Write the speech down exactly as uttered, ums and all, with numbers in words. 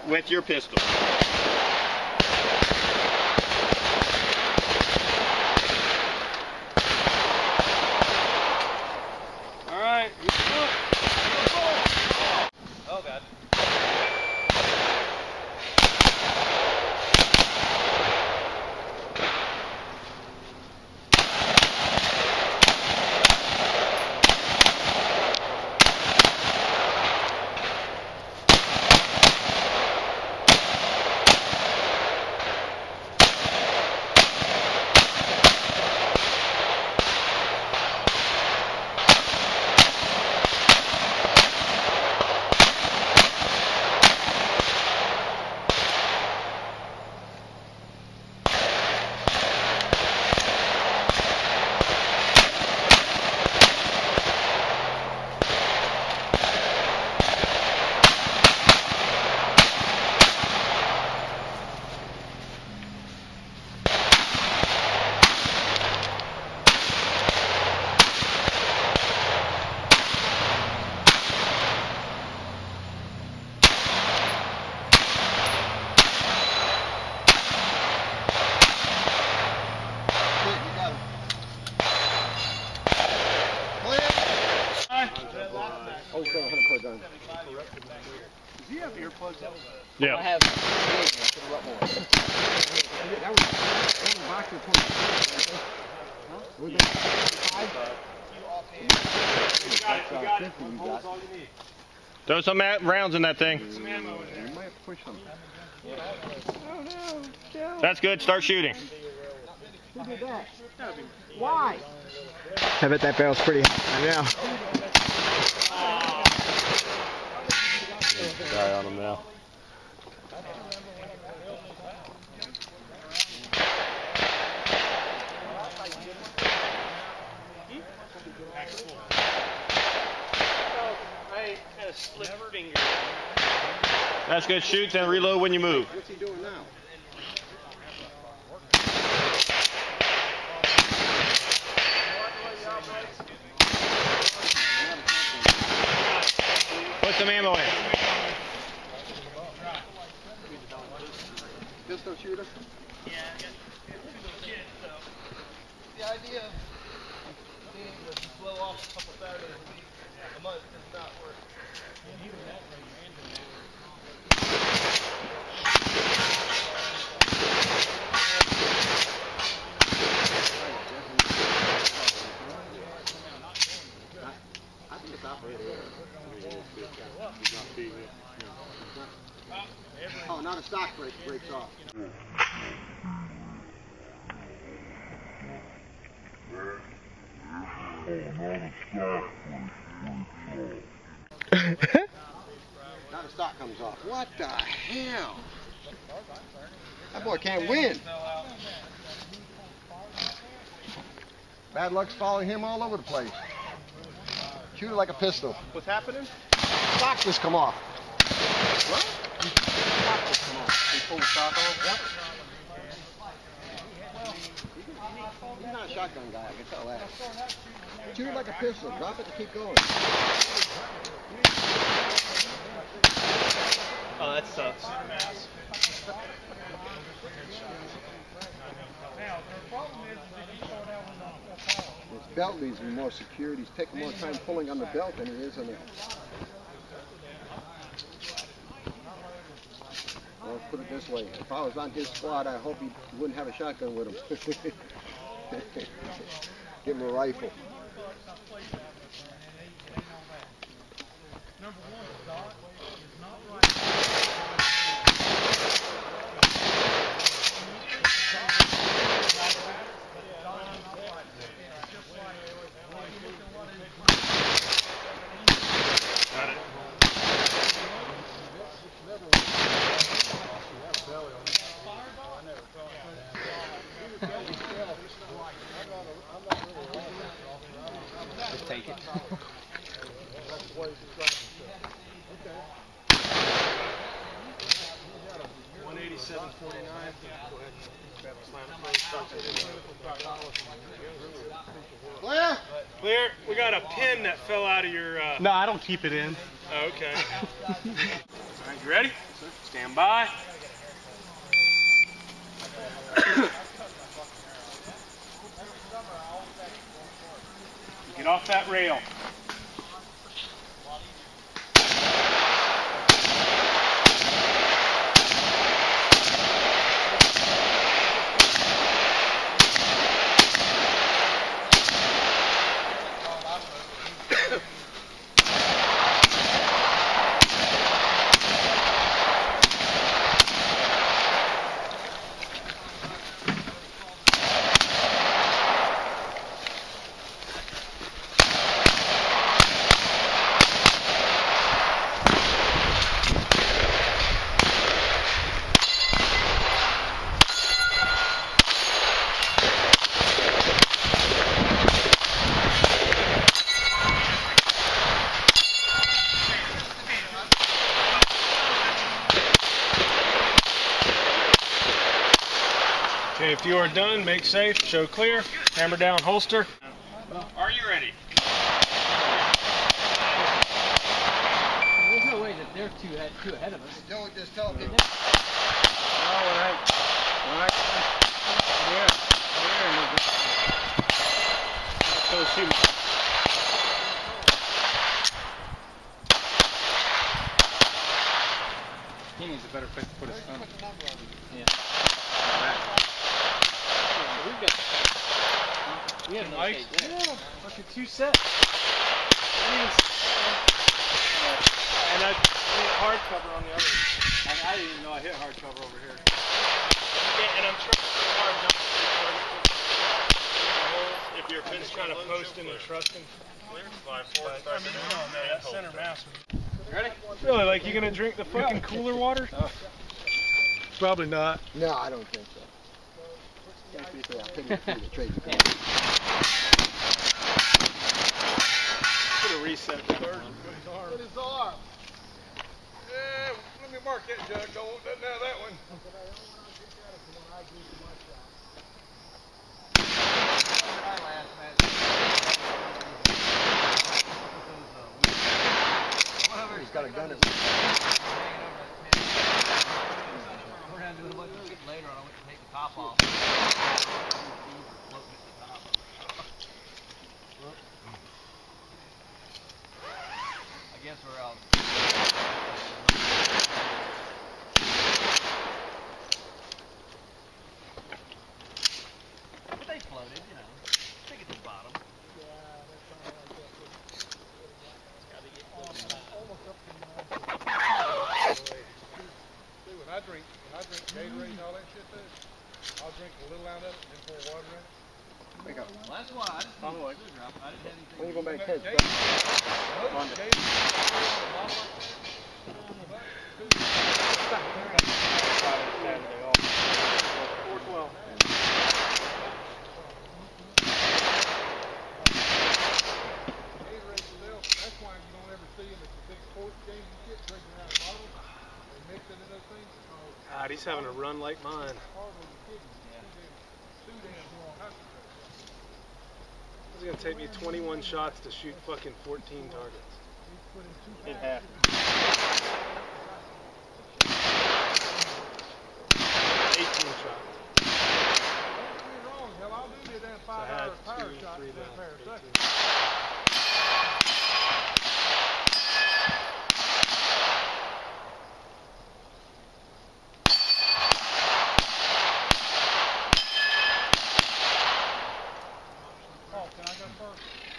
with your pistol. All right. Oh God. Oh, he's got one hundred plug on. Does he have earplugs out? Yeah. I have a lot more. That was one box of twenty-five. Huh? Was it twenty-five? You got it, you got it. One hole's all you need. Throw some rounds in that thing. Some ammo in there. You might have to push them. Oh no, Joe. That's good. Start shooting. Who did that? Why? I bet that barrel's pretty hot now. There's a guy on him now. I had a slip finger. That's good. Shoot, then reload when you move. What's he doing now? Put some ammo in. Pistol shooter? Yeah, I got two little kids, so the idea of being able to blow off a couple Saturdays a week, a month, does not work. I think it's operated. Oh, now the stock break, breaks off. Now the stock comes off. What the hell? That boy can't win. Bad luck's following him all over the place. Shoot it like a pistol. What's happening? Stock just come off. What? Stock just come off. You pull the stock off? Yep. He's not a shotgun guy, I can tell that. Shoot it like a pistol. Drop it and keep going. Oh, that sucks. His belt needs to be more secured. He's taking more time pulling on the belt than he is on the... Well, put it this way. If I was on his squad, I hope he wouldn't have a shotgun with him. Give him a rifle. Just take it. one eighty-seven forty-nine. Go ahead and slam it. Clear? Clear. We got a pin that fell out of your. Uh... No, I don't keep it in. Oh, okay. All right, you ready? Stand by. Get off that rail. Okay, if you are done, make safe, show clear, hammer down, holster. Are you ready? There's no way that they're too ahead, too ahead of us. Don't just tell me. No, when I, when I, yeah, So shoot. he needs a better place to put his phone. Yeah. We've got. We have no Mike? stage there. Yeah, fucking two sets. And I hit hard cover on the other. I, I didn't even know I hit hard cover over here. Yeah, and I'm trying so hard not to. If you're just kind of posting and trusting. I mean, you know, that center mass. Ready? Really, like you gonna drink the fucking cooler water? Oh. Probably not. No, I don't think so. Yeah, trade the Put a reset third. Put his arm. Put his arm. Yeah, let me mark that jug. Don't want that now. That one. He's got a gun at We're gonna do it a little bit later on. I want to take the top off. I guess we're out. But they floated, you know. Stick at the bottom. When I drink, when I drink Gatorade and all that shit, too, I'll drink a little out of it and then pour water in it. Wake up. Well, that's why I just didn't oh, sugar. I, I didn't have anything. When you go back to Gatorade, four twelve. That's why you don't ever see them at the big sports games and shit, drinking out of bottles and mixing in those things. God, he's having a run like mine. It's gonna take me twenty-one shots to shoot fucking fourteen targets. It happened. eighteen shots. So I had two, three left. eighteen. Oh, can I go first?